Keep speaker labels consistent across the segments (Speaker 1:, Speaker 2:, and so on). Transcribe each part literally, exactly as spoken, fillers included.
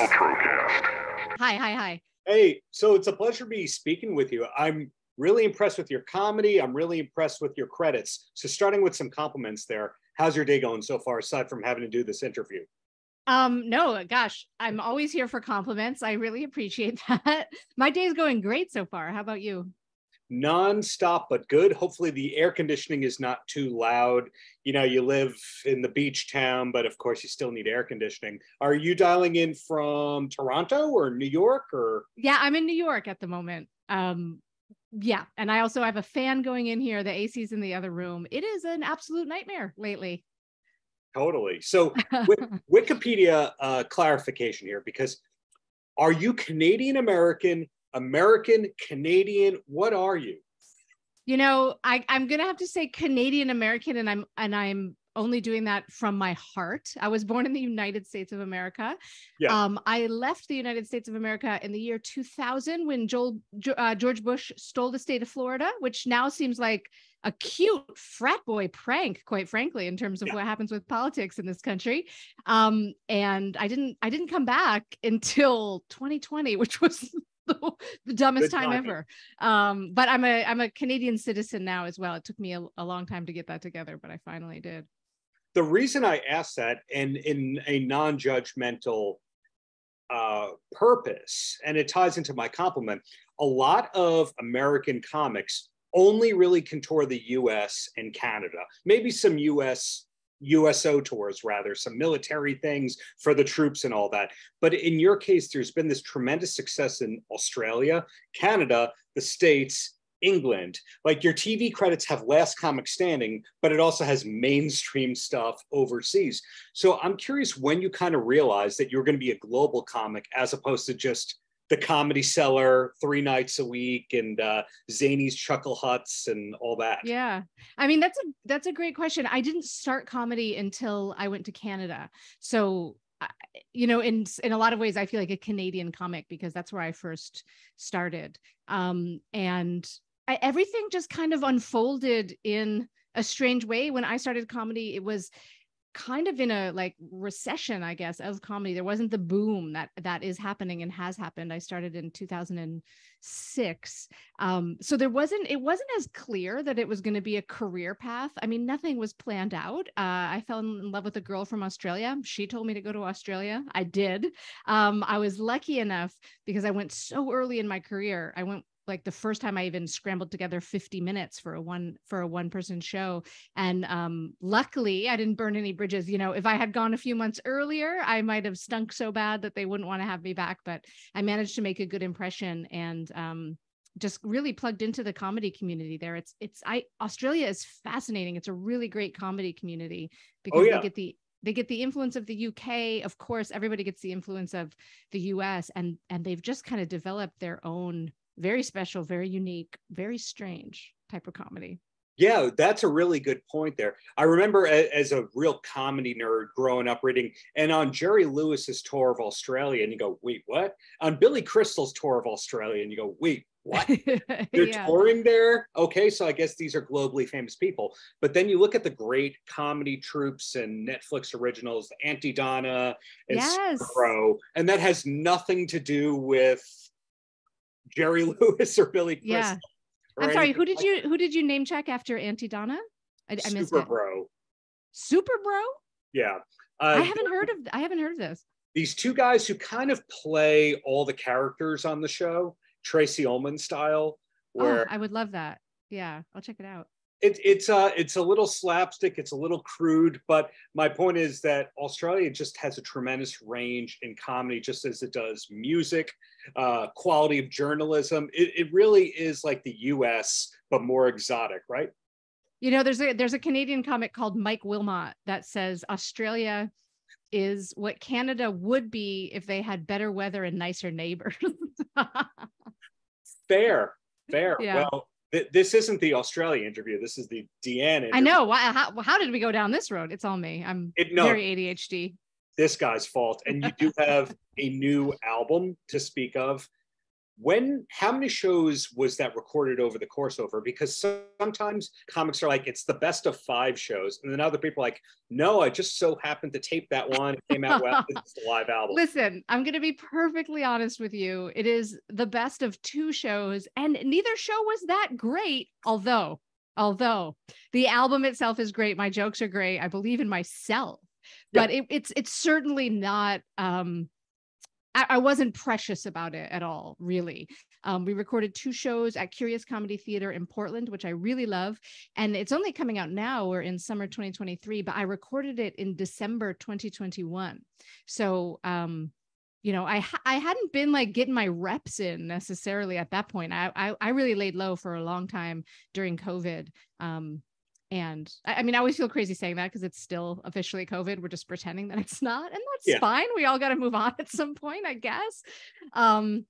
Speaker 1: Paltrocast.
Speaker 2: Hi, hi, hi.
Speaker 3: Hey, so it's a pleasure to be speaking with you. I'm really impressed with your comedy. I'm really impressed with your credits. So starting with some compliments there, how's your day going so far, aside from having to do this interview?
Speaker 2: Um, no, gosh, I'm always here for compliments. I really appreciate that. My day's going great so far. How about you?
Speaker 3: Non-stop, but good. Hopefully the air conditioning is not too loud. You know, you live in the beach town, but of course you still need air conditioning. Are you dialing in from Toronto or New York or?
Speaker 2: Yeah, I'm in New York at the moment. Um, yeah, and I also have a fan going in here. The A C's in the other room. It is an absolute nightmare lately.
Speaker 3: Totally. So Wikipedia uh, clarification here, because are you Canadian American, American Canadian? What are you?
Speaker 2: You know, I, I'm gonna have to say Canadian American, and I'm and I'm only doing that from my heart. I was born in the United States of America.
Speaker 3: Yeah.
Speaker 2: Um, I left the United States of America in the year two thousand when Joel, uh, George Bush stole the state of Florida, which now seems like a cute frat boy prank, quite frankly, in terms of yeah. what happens with politics in this country. Um, and I didn't, I didn't come back until twenty twenty, which was the, the dumbest time, time ever. Um, but I'm a, I'm a Canadian citizen now as well. It took me a, a long time to get that together, but I finally did.
Speaker 3: The reason I asked that, and in a non-judgmental uh, purpose, and it ties into my compliment, a lot of American comics only really contour the U S and Canada, maybe some U S U S O tours, rather, some military things for the troops and all that. But in your case, there's been this tremendous success in Australia, Canada, the States, England. Like your T V credits have Last Comic Standing, but it also has mainstream stuff overseas. So I'm curious when you kind of realized that you're going to be a global comic as opposed to just the Comedy Cellar three nights a week and uh, Zany's Chuckle Huts and all that.
Speaker 2: Yeah, I mean that's a that's a great question. I didn't start comedy until I went to Canada, so you know, in in a lot of ways, I feel like a Canadian comic because that's where I first started, um, and I, everything just kind of unfolded in a strange way. When I started comedy, it was kind of in a like recession, I guess, of comedy. There wasn't the boom that that is happening and has happened. I started in two thousand six. Um, so there wasn't, it wasn't as clear that it was going to be a career path. I mean, nothing was planned out. Uh, I fell in love with a girl from Australia. She told me to go to Australia. I did. Um, I was lucky enough because I went so early in my career. I went like the first time I even scrambled together fifty minutes for a one for a one person show. And um, luckily I didn't burn any bridges. You know, if I had gone a few months earlier, I might have stunk so bad that they wouldn't want to have me back, but I managed to make a good impression and um, just really plugged into the comedy community there. It's, it's, I, Australia is fascinating. It's a really great comedy community because oh, yeah. they get the, they get the influence of the U K. Of course, everybody gets the influence of the U S and, and they've just kind of developed their own very special, very unique, very strange type of comedy.
Speaker 3: Yeah, that's a really good point there. I remember a, as a real comedy nerd growing up reading, and on Jerry Lewis's tour of Australia, and you go, wait, what? On Billy Crystal's tour of Australia, and you go, wait, what? They're yeah. touring there? Okay, so I guess these are globally famous people. But then you look at the great comedy troupes and Netflix originals, Auntie Donna and
Speaker 2: yes.
Speaker 3: Pro, and that has nothing to do with Jerry Lewis or Billy Crystal.
Speaker 2: Yeah. I'm sorry, who did you who did you name check after Auntie Donna? I, I missed
Speaker 3: Super
Speaker 2: it.
Speaker 3: Bro.
Speaker 2: Super Bro?
Speaker 3: Yeah. Uh,
Speaker 2: I haven't heard of I haven't heard of this.
Speaker 3: These two guys who kind of play all the characters on the show, Tracy Ullman style. Where
Speaker 2: oh, I would love that. Yeah, I'll check it out.
Speaker 3: It, it's uh, it's a little slapstick, it's a little crude, but my point is that Australia just has a tremendous range in comedy, just as it does music, uh, quality of journalism. It, it really is like the U S, but more exotic, right?
Speaker 2: You know, there's a there's a Canadian comic called Mike Wilmot that says Australia is what Canada would be if they had better weather and nicer neighbors.
Speaker 3: Fair, fair.
Speaker 2: Yeah.
Speaker 3: Well, this isn't the Australia interview. This is the DeAnne interview.
Speaker 2: I know. Why, how, how did we go down this road? It's all me. I'm it, no, very A D H D.
Speaker 3: This guy's fault. And you do have a new album to speak of. When, how many shows was that recorded over the course over? Because sometimes comics are like, it's the best of five shows. And then other people are like, no, I just so happened to tape that one. It came out well. It's a live album.
Speaker 2: Listen, I'm going to be perfectly honest with you. It is the best of two shows, and neither show was that great. Although, although the album itself is great. My jokes are great. I believe in myself, but yeah. it, it's, it's certainly not, um, I wasn't precious about it at all, really. Um, we recorded two shows at Curious Comedy Theater in Portland, which I really love. And it's only coming out now. We're in summer twenty twenty-three, but I recorded it in December twenty twenty-one. So, um, you know, I I hadn't been like getting my reps in necessarily at that point. I I, I really laid low for a long time during COVID. Um, And I, I mean, I always feel crazy saying that because it's still officially COVID. We're just pretending that it's not. And that's yeah. fine. We all got to move on at some point, I guess. Um,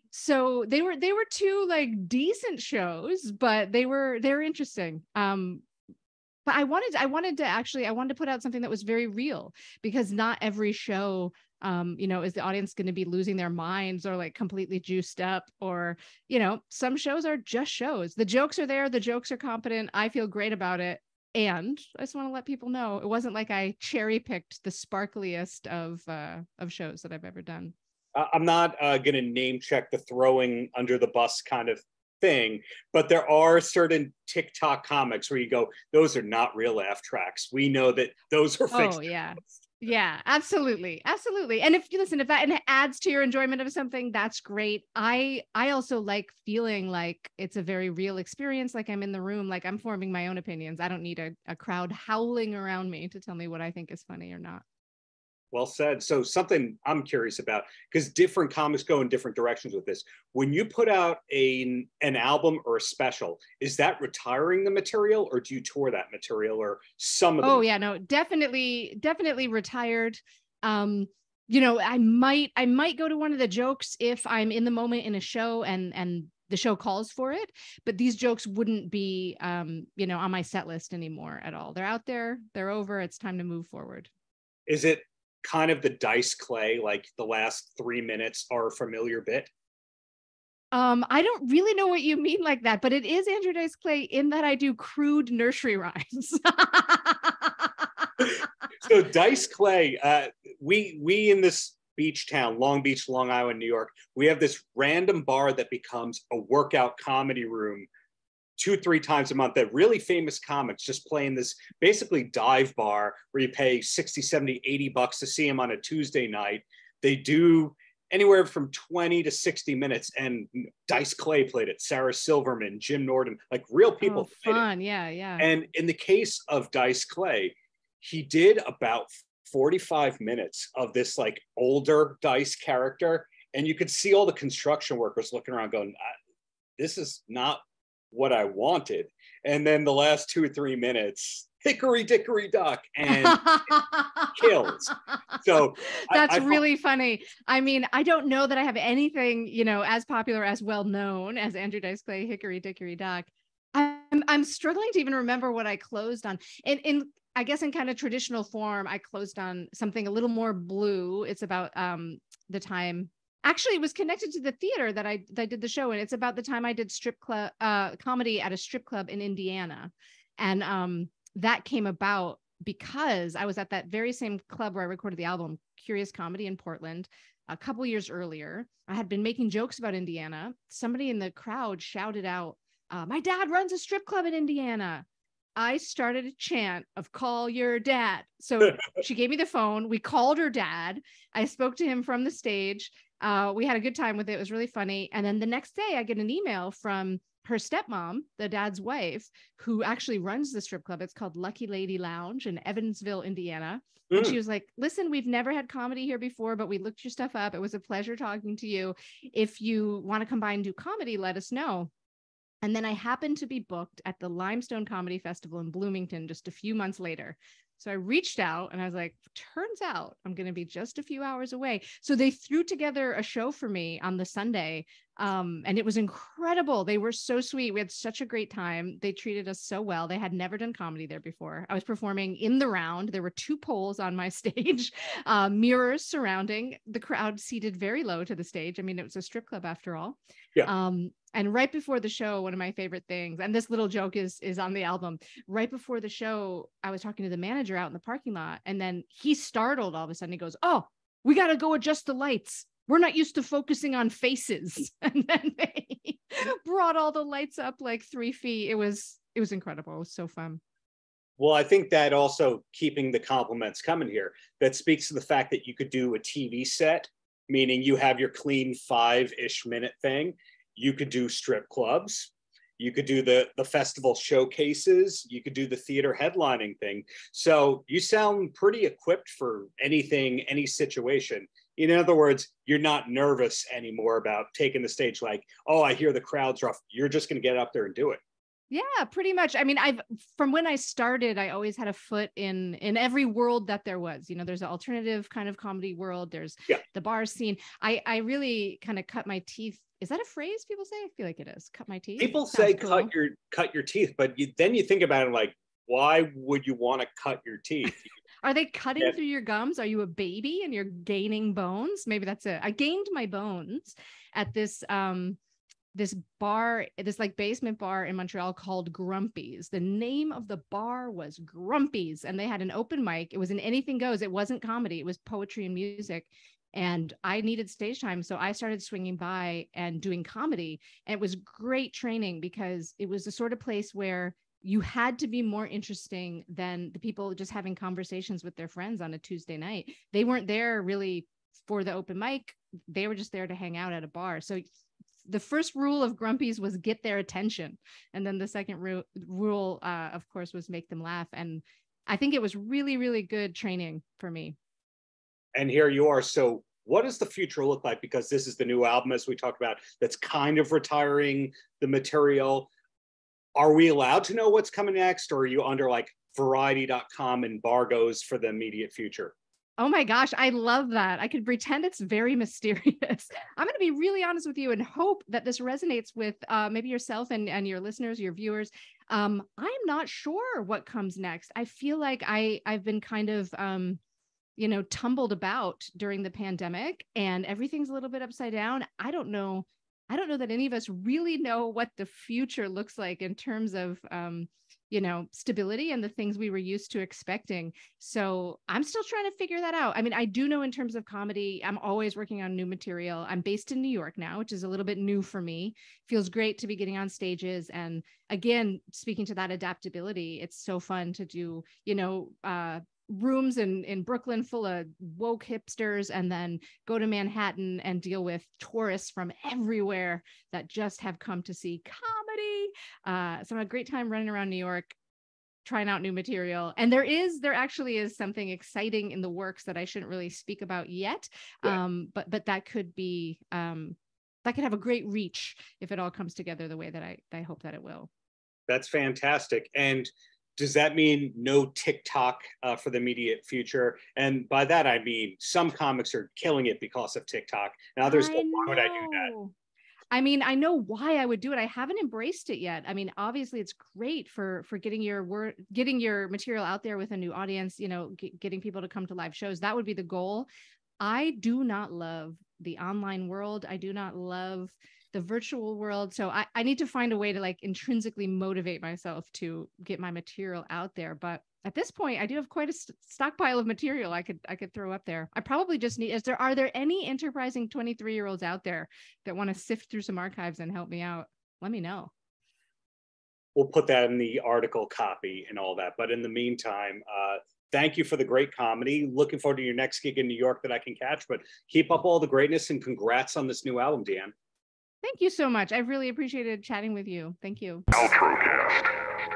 Speaker 2: so they were, they were two like decent shows, but they were, they were interesting. Um, but I wanted, I wanted to actually, I wanted to put out something that was very real, because not every show, um, you know, is the audience going to be losing their minds or like completely juiced up, or, you know, some shows are just shows. The jokes are there. The jokes are competent. I feel great about it. And I just want to let people know it wasn't like I cherry picked the sparkliest of, uh, of shows that I've ever done.
Speaker 3: I'm not uh, going to name check the throwing under the bus kind of thing, but there are certain TikTok comics where you go, those are not real laugh tracks. We know that those are fixed.
Speaker 2: Oh, yeah. Yeah, absolutely. Absolutely. And if you listen, if that and it adds to your enjoyment of something, that's great. I I also like feeling like it's a very real experience, like I'm in the room, like I'm forming my own opinions. I don't need a, a crowd howling around me to tell me what I think is funny or not.
Speaker 3: Well said. So something I'm curious about, because different comics go in different directions with this. When you put out a, an album or a special, is that retiring the material, or do you tour that material, or some of them?
Speaker 2: Oh yeah, no, definitely, definitely retired. Um, you know, I might, I might go to one of the jokes if I'm in the moment in a show and, and the show calls for it, but these jokes wouldn't be, um, you know, on my set list anymore at all. They're out there, they're over. It's time to move forward.
Speaker 3: Is it kind of the Dice Clay, like the last three minutes are a familiar bit?
Speaker 2: Um, I don't really know what you mean like that, but it is Andrew Dice Clay in that I do crude nursery rhymes.
Speaker 3: So Dice Clay, uh, we we in this beach town, Long Beach, Long Island, New York, we have this random bar that becomes a workout comedy room two, three times a month, that really famous comics just play in this basically dive bar where you pay sixty, seventy, eighty bucks to see them on a Tuesday night. They do anywhere from twenty to sixty minutes, and Dice Clay played it, Sarah Silverman, Jim Norton, like real people.
Speaker 2: Oh, fun. Yeah, yeah.
Speaker 3: And in the case of Dice Clay, he did about forty-five minutes of this like older Dice character, and you could see all the construction workers looking around going, this is not what I wanted. And then the last two or three minutes, hickory dickory dock, and kills. So
Speaker 2: that's
Speaker 3: I, I
Speaker 2: really funny. I mean, I don't know that I have anything, you know, as popular, as well known as Andrew Dice Clay, hickory dickory dock. I'm I'm struggling to even remember what I closed on. In in I guess in kind of traditional form, I closed on something a little more blue. It's about um the time. Actually, it was connected to the theater that I, that I did the show. And it's about the time I did strip club uh, comedy at a strip club in Indiana. And um, that came about because I was at that very same club where I recorded the album, Curious Comedy in Portland, a couple years earlier. I had been making jokes about Indiana. Somebody in the crowd shouted out, uh, my dad runs a strip club in Indiana. I started a chant of call your dad. So she gave me the phone. We called her dad. I spoke to him from the stage. Uh, we had a good time with it. It was really funny. And then the next day I get an email from her stepmom, the dad's wife, who actually runs the strip club. It's called Lucky Lady Lounge in Evansville, Indiana. Mm. And she was like, listen, we've never had comedy here before, but we looked your stuff up. It was a pleasure talking to you. If you want to come by and do comedy, let us know. And then I happened to be booked at the Limestone Comedy Festival in Bloomington just a few months later. So I reached out and I was like, turns out I'm going to be just a few hours away. So they threw together a show for me on the Sunday. Um, and it was incredible. They were so sweet. We had such a great time. They treated us so well. They had never done comedy there before. I was performing in the round. There were two poles on my stage, uh, mirrors surrounding the crowd, seated very low to the stage. I mean, it was a strip club after all.
Speaker 3: Yeah.
Speaker 2: Um, and right before the show, one of my favorite things, and this little joke is, is on the album, right before the show, I was talking to the manager out in the parking lot, and then he startled all of a sudden. He goes, "Oh, we got to go adjust the lights. We're not used to focusing on faces." And then they brought all the lights up like three feet. It was, it was incredible. It was so fun.
Speaker 3: Well, I think that also keeping the compliments coming here, that speaks to the fact that you could do a T V set, meaning you have your clean five-ish minute thing. You could do strip clubs. You could do the, the festival showcases. You could do the theater headlining thing. So you sound pretty equipped for anything, any situation. In other words, you're not nervous anymore about taking the stage like, oh, I hear the crowd's rough. You're just going to get up there and do it.
Speaker 2: Yeah, pretty much. I mean, I've, from when I started, I always had a foot in, in every world that there was. You know, there's an alternative kind of comedy world. There's
Speaker 3: yeah.
Speaker 2: the bar scene. I, I really kind of cut my teeth. Is that a phrase people say? I feel like it is. Cut my teeth.
Speaker 3: People
Speaker 2: Sounds
Speaker 3: say
Speaker 2: cool.
Speaker 3: cut your cut your teeth, but you, then you think about it like, why would you want to cut your teeth?
Speaker 2: Are they cutting
Speaker 3: yeah.
Speaker 2: through your gums? Are you a baby and you're gaining bones? Maybe that's it. I gained my bones at this um this bar, this like basement bar in Montreal called Grumpy's. The name of the bar was Grumpy's, and they had an open mic. It was an anything goes. It wasn't comedy. It was poetry and music. And I needed stage time. So I started swinging by and doing comedy. And it was great training because it was the sort of place where you had to be more interesting than the people just having conversations with their friends on a Tuesday night. They weren't there really for the open mic. They were just there to hang out at a bar. So the first rule of Grumpy's was get their attention. And then the second ru- rule, uh, of course, was make them laugh. And I think it was really, really good training for me.
Speaker 3: And here you are. So what does the future look like? Because this is the new album, as we talked about, that's kind of retiring the material. Are we allowed to know what's coming next? Or are you under like variety dot com embargoes for the immediate future?
Speaker 2: Oh my gosh, I love that. I could pretend it's very mysterious. I'm going to be really honest with you and hope that this resonates with uh, maybe yourself and, and your listeners, your viewers. Um, I'm not sure what comes next. I feel like I, I've been kind of, um, you know, tumbled about during the pandemic and everything's a little bit upside down. I don't know. I don't know that any of us really know what the future looks like in terms of, um, you know, stability and the things we were used to expecting. So I'm still trying to figure that out. I mean, I do know in terms of comedy, I'm always working on new material. I'm based in New York now, which is a little bit new for me. Feels great to be getting on stages. And again, speaking to that adaptability, it's so fun to do, you know, uh, rooms in, in Brooklyn full of woke hipsters and then go to Manhattan and deal with tourists from everywhere that just have come to see comedy. Uh, so I had a great time running around New York, trying out new material. And there is, there actually is something exciting in the works that I shouldn't really speak about yet.
Speaker 3: Yeah.
Speaker 2: Um, but, but that could be, um, that could have a great reach if it all comes together the way that I, I hope that it will.
Speaker 3: That's fantastic. And does that mean no TikTok uh, for the immediate future? And by that, I mean, some comics are killing it because of TikTok. And others go, why would I do that?
Speaker 2: I mean, I know why I would do it. I haven't embraced it yet. I mean, obviously it's great for, for getting your word, getting your material out there with a new audience, you know, g- getting people to come to live shows. That would be the goal. I do not love the online world. I do not love the virtual world. So I, I need to find a way to like intrinsically motivate myself to get my material out there. But at this point, I do have quite a st- stockpile of material I could I could throw up there. I probably just need, is there, are there any enterprising twenty-three year olds out there that want to sift through some archives and help me out? Let me know.
Speaker 3: We'll put that in the article copy and all that. But in the meantime, uh, thank you for the great comedy. Looking forward to your next gig in New York that I can catch, but keep up all the greatness and congrats on this new album, DeAnne.
Speaker 2: Thank you so much. I really appreciated chatting with you. Thank you.
Speaker 1: Paltrocast.